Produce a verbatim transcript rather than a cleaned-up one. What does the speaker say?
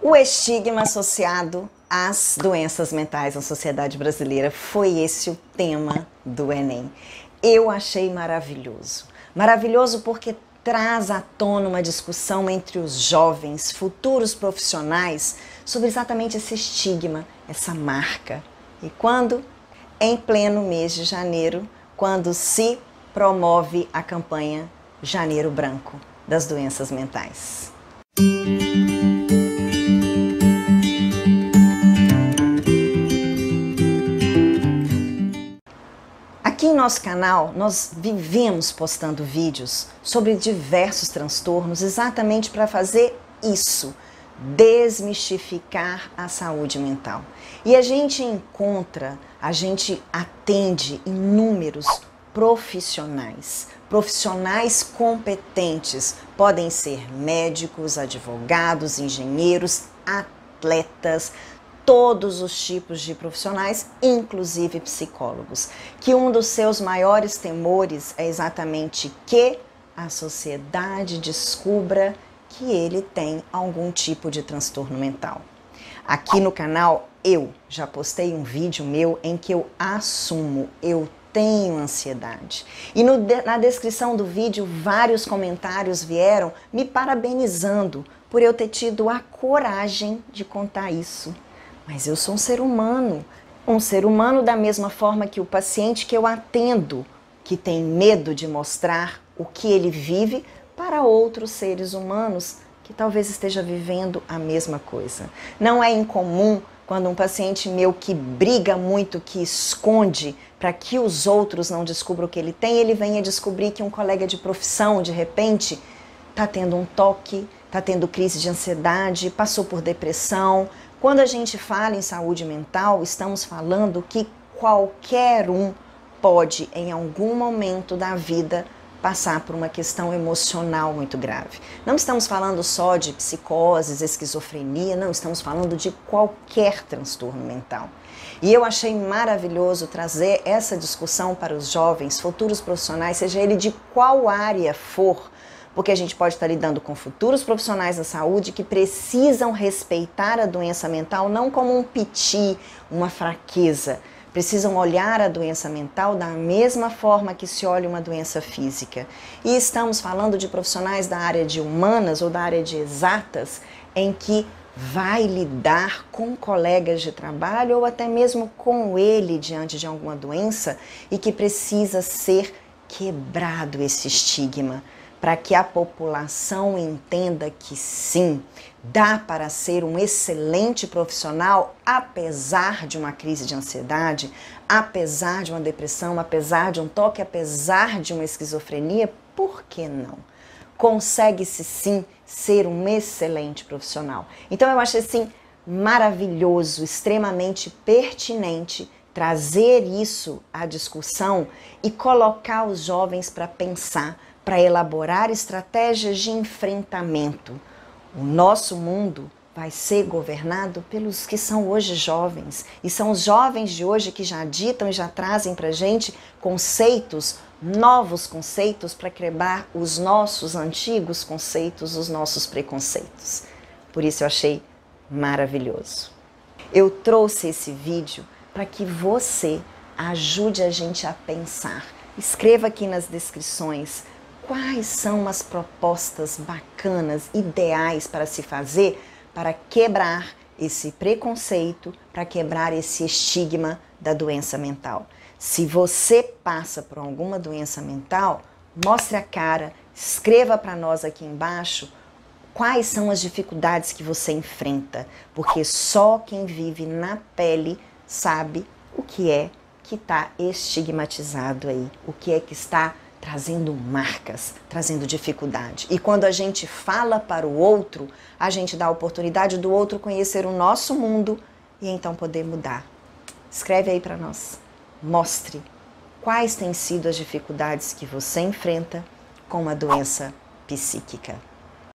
O estigma associado às doenças mentais na sociedade brasileira foi esse o tema do Enem. Eu achei maravilhoso. Maravilhoso porque traz à tona uma discussão entre os jovens, futuros profissionais, sobre exatamente esse estigma, essa marca. E quando? Em pleno mês de janeiro, quando se promove a campanha Janeiro Branco das doenças mentais. Aqui em nosso canal, nós vivemos postando vídeos sobre diversos transtornos exatamente para fazer isso, desmistificar a saúde mental. E a gente encontra, a gente atende inúmeros profissionais, profissionais competentes, podem ser médicos, advogados, engenheiros, atletas, todos os tipos de profissionais, inclusive psicólogos, que um dos seus maiores temores é exatamente que a sociedade descubra que ele tem algum tipo de transtorno mental. Aqui no canal eu já postei um vídeo meu em que eu assumo, eu tenho ansiedade. E no, na descrição do vídeo vários comentários vieram me parabenizando por eu ter tido a coragem de contar isso. Mas eu sou um ser humano, um ser humano da mesma forma que o paciente que eu atendo, que tem medo de mostrar o que ele vive para outros seres humanos que talvez esteja vivendo a mesma coisa. Não é incomum quando um paciente meu que briga muito, que esconde para que os outros não descubram o que ele tem, ele venha descobrir que um colega de profissão, de repente, está tendo um toque, está tendo crise de ansiedade, passou por depressão. Quando a gente fala em saúde mental, estamos falando que qualquer um pode, em algum momento da vida, passar por uma questão emocional muito grave. Não estamos falando só de psicoses, esquizofrenia, não, estamos falando de qualquer transtorno mental. E eu achei maravilhoso trazer essa discussão para os jovens, futuros profissionais, seja ele de qual área for, porque a gente pode estar lidando com futuros profissionais da saúde que precisam respeitar a doença mental não como um piti, uma fraqueza. Precisam olhar a doença mental da mesma forma que se olha uma doença física. E estamos falando de profissionais da área de humanas ou da área de exatas, em que vai lidar com colegas de trabalho ou até mesmo com ele diante de alguma doença e que precisa ser quebrado esse estigma, para que a população entenda que sim, dá para ser um excelente profissional apesar de uma crise de ansiedade, apesar de uma depressão, apesar de um toque, apesar de uma esquizofrenia, por que não? Consegue-se sim ser um excelente profissional. Então eu achei assim maravilhoso, extremamente pertinente trazer isso à discussão e colocar os jovens para pensar, para elaborar estratégias de enfrentamento. O nosso mundo vai ser governado pelos que são hoje jovens. E são os jovens de hoje que já ditam e já trazem para a gente conceitos, novos conceitos, para quebrar os nossos antigos conceitos, os nossos preconceitos. Por isso eu achei maravilhoso. Eu trouxe esse vídeo para que você ajude a gente a pensar. Escreva aqui nas descrições quais são as propostas bacanas, ideais para se fazer para quebrar esse preconceito, para quebrar esse estigma da doença mental. Se você passa por alguma doença mental, mostre a cara, escreva para nós aqui embaixo quais são as dificuldades que você enfrenta, porque só quem vive na pele sabe o que é que está estigmatizado aí, o que é que está trazendo marcas, trazendo dificuldade. E quando a gente fala para o outro, a gente dá a oportunidade do outro conhecer o nosso mundo e então poder mudar. Escreve aí para nós. Mostre quais têm sido as dificuldades que você enfrenta com uma doença psíquica.